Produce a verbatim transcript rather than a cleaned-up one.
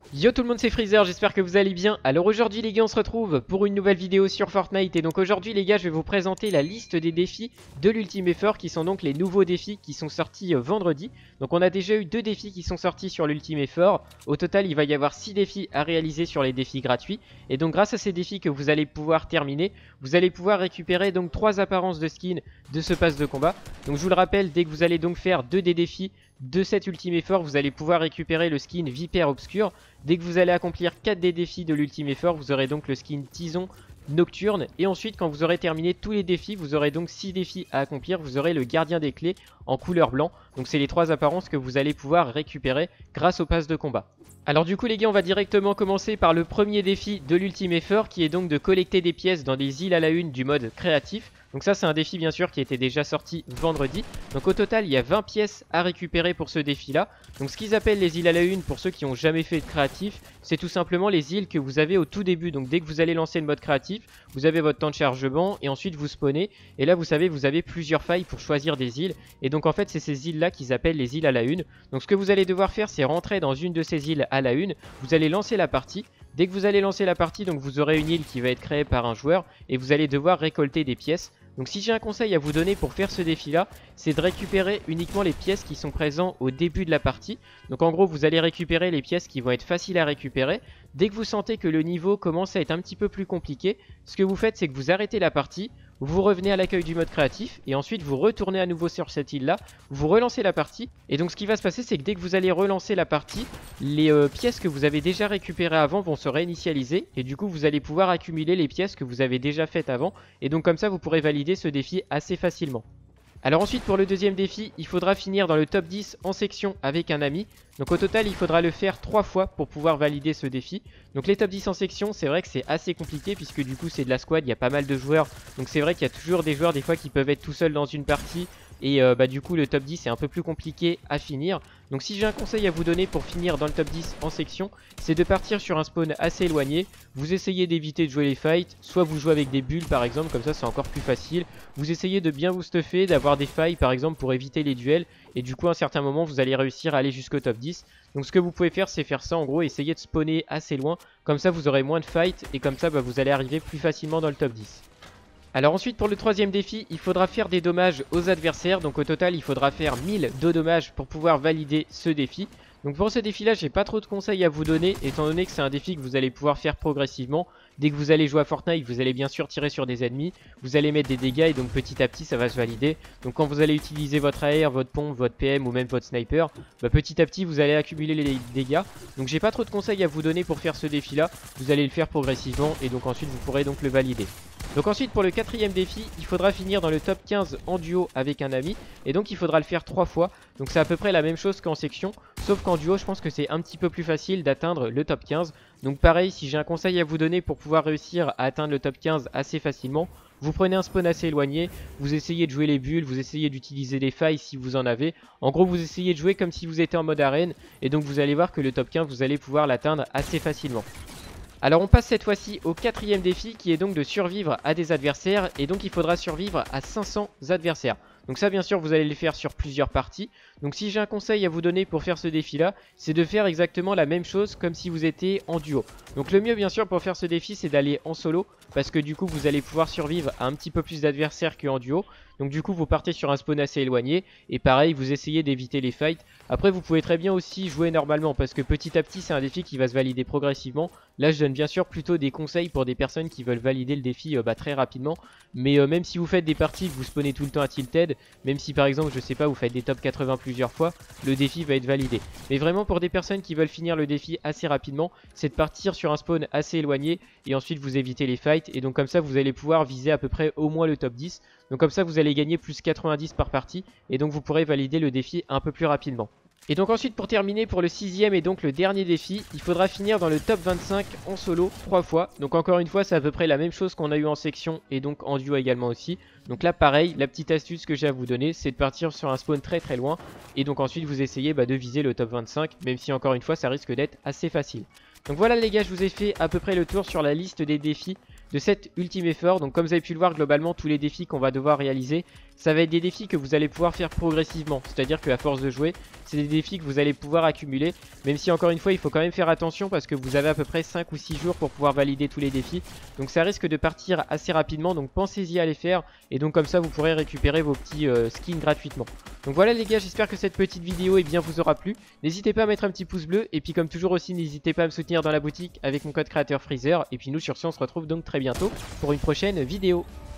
Yo tout le monde, c'est Freezer, j'espère que vous allez bien. Alors aujourd'hui les gars, on se retrouve pour une nouvelle vidéo sur Fortnite. Et donc aujourd'hui les gars, je vais vous présenter la liste des défis de l'Ultimate Effort, qui sont donc les nouveaux défis qui sont sortis euh, vendredi. Donc on a déjà eu deux défis qui sont sortis sur l'Ultimate Effort. Au total il va y avoir six défis à réaliser sur les défis gratuits. Et donc grâce à ces défis que vous allez pouvoir terminer, vous allez pouvoir récupérer donc trois apparences de skin de ce pass de combat. Donc je vous le rappelle, dès que vous allez donc faire deux des défis de cet Ultimate Effort, vous allez pouvoir récupérer le skin Vipère Obscur. Dès que vous allez accomplir quatre des défis de l'Ultimate Effort, vous aurez donc le skin Tison Nocturne. Et ensuite, quand vous aurez terminé tous les défis, vous aurez donc six défis à accomplir. Vous aurez le Gardien des Clés en couleur blanc. Donc c'est les trois apparences que vous allez pouvoir récupérer grâce au pass de combat. Alors du coup les gars, on va directement commencer par le premier défi de l'Ultimate Effort, qui est donc de collecter des pièces dans des îles à la une du mode créatif. Donc ça c'est un défi bien sûr qui était déjà sorti vendredi. Donc au total il y a vingt pièces à récupérer pour ce défi là. Donc ce qu'ils appellent les îles à la une, pour ceux qui n'ont jamais fait de créatif, c'est tout simplement les îles que vous avez au tout début. Donc dès que vous allez lancer le mode créatif, vous avez votre temps de chargement et ensuite vous spawnez. Et là vous savez, vous avez plusieurs failles pour choisir des îles. Et donc en fait c'est ces îles là qu'ils appellent les îles à la une. Donc ce que vous allez devoir faire, c'est rentrer dans une de ces îles à la une. Vous allez lancer la partie. Dès que vous allez lancer la partie, donc vous aurez une île qui va être créée par un joueur et vous allez devoir récolter des pièces. Donc si j'ai un conseil à vous donner pour faire ce défi là, c'est de récupérer uniquement les pièces qui sont présentes au début de la partie. Donc en gros vous allez récupérer les pièces qui vont être faciles à récupérer. Dès que vous sentez que le niveau commence à être un petit peu plus compliqué, ce que vous faites c'est que vous arrêtez la partie, vous revenez à l'accueil du mode créatif et ensuite vous retournez à nouveau sur cette île là, vous relancez la partie. Et donc ce qui va se passer c'est que dès que vous allez relancer la partie, les euh, pièces que vous avez déjà récupérées avant vont se réinitialiser. Et du coup vous allez pouvoir accumuler les pièces que vous avez déjà faites avant. Et donc comme ça vous pourrez valider ce défi assez facilement. Alors ensuite pour le deuxième défi, il faudra finir dans le top dix en section avec un ami. Donc au total il faudra le faire trois fois pour pouvoir valider ce défi. Donc les top dix en section, c'est vrai que c'est assez compliqué puisque du coup c'est de la squad, il y a pas mal de joueurs. Donc c'est vrai qu'il y a toujours des joueurs des fois qui peuvent être tout seuls dans une partie. Et euh, bah du coup le top dix est un peu plus compliqué à finir. Donc si j'ai un conseil à vous donner pour finir dans le top dix en section, c'est de partir sur un spawn assez éloigné. Vous essayez d'éviter de jouer les fights, soit vous jouez avec des bulles par exemple, comme ça c'est encore plus facile. Vous essayez de bien vous stuffer, d'avoir des failles par exemple pour éviter les duels. Et du coup à un certain moment vous allez réussir à aller jusqu'au top dix. Donc ce que vous pouvez faire c'est faire ça en gros, essayer de spawner assez loin. Comme ça vous aurez moins de fights et comme ça bah, vous allez arriver plus facilement dans le top dix. Alors ensuite pour le troisième défi, il faudra faire des dommages aux adversaires. Donc au total il faudra faire mille de dommages pour pouvoir valider ce défi. Donc pour ce défi là j'ai pas trop de conseils à vous donner, étant donné que c'est un défi que vous allez pouvoir faire progressivement. Dès que vous allez jouer à Fortnite, vous allez bien sûr tirer sur des ennemis, vous allez mettre des dégâts et donc petit à petit ça va se valider. Donc quand vous allez utiliser votre A R, votre pompe, votre P M ou même votre sniper, bah petit à petit vous allez accumuler les dégâts. Donc j'ai pas trop de conseils à vous donner pour faire ce défi là, vous allez le faire progressivement et donc ensuite vous pourrez donc le valider. Donc ensuite pour le quatrième défi, il faudra finir dans le top quinze en duo avec un ami. Et donc il faudra le faire trois fois. Donc c'est à peu près la même chose qu'en section. Sauf qu'en duo je pense que c'est un petit peu plus facile d'atteindre le top quinze. Donc pareil, si j'ai un conseil à vous donner pour pouvoir réussir à atteindre le top quinze assez facilement, vous prenez un spawn assez éloigné, vous essayez de jouer les bulles, vous essayez d'utiliser les failles si vous en avez. En gros vous essayez de jouer comme si vous étiez en mode arène. Et donc vous allez voir que le top quinze vous allez pouvoir l'atteindre assez facilement. Alors on passe cette fois-ci au quatrième défi, qui est donc de survivre à des adversaires. Et donc il faudra survivre à cinq cents adversaires. Donc ça bien sûr vous allez le faire sur plusieurs parties. Donc si j'ai un conseil à vous donner pour faire ce défi là, c'est de faire exactement la même chose comme si vous étiez en duo. Donc le mieux bien sûr pour faire ce défi c'est d'aller en solo, parce que du coup vous allez pouvoir survivre à un petit peu plus d'adversaires qu'en duo. Donc du coup vous partez sur un spawn assez éloigné et pareil vous essayez d'éviter les fights. Après vous pouvez très bien aussi jouer normalement, parce que petit à petit c'est un défi qui va se valider progressivement. Là je donne bien sûr plutôt des conseils pour des personnes qui veulent valider le défi euh, bah, très rapidement. Mais euh, même si vous faites des parties que vous spawnez tout le temps à Tilted, même si par exemple je sais pas vous faites des top quatre-vingts plusieurs fois, le défi va être validé. Mais vraiment pour des personnes qui veulent finir le défi assez rapidement, c'est de partir sur un spawn assez éloigné et ensuite vous évitez les fights. Et donc comme ça vous allez pouvoir viser à peu près au moins le top dix. Donc comme ça vous allez gagner plus quatre-vingt-dix par partie et donc vous pourrez valider le défi un peu plus rapidement. Et donc ensuite pour terminer, pour le sixième et donc le dernier défi, il faudra finir dans le top vingt-cinq en solo trois fois. Donc encore une fois c'est à peu près la même chose qu'on a eu en section et donc en duo également aussi. Donc là pareil, la petite astuce que j'ai à vous donner c'est de partir sur un spawn très très loin. Et donc ensuite vous essayez bah, de viser le top vingt-cinq, même si encore une fois ça risque d'être assez facile. Donc voilà les gars, je vous ai fait à peu près le tour sur la liste des défis de cet ultime effort. Donc comme vous avez pu le voir, globalement tous les défis qu'on va devoir réaliser, ça va être des défis que vous allez pouvoir faire progressivement. C'est-à-dire qu'à force de jouer, c'est des défis que vous allez pouvoir accumuler. Même si encore une fois, il faut quand même faire attention parce que vous avez à peu près cinq ou six jours pour pouvoir valider tous les défis. Donc ça risque de partir assez rapidement, donc pensez-y à les faire. Et donc comme ça, vous pourrez récupérer vos petits euh, skins gratuitement. Donc voilà les gars, j'espère que cette petite vidéo eh bien, vous aura plu. N'hésitez pas à mettre un petit pouce bleu. Et puis comme toujours aussi, n'hésitez pas à me soutenir dans la boutique avec mon code créateur Freezer. Et puis nous sur ce, on se retrouve donc très bientôt pour une prochaine vidéo.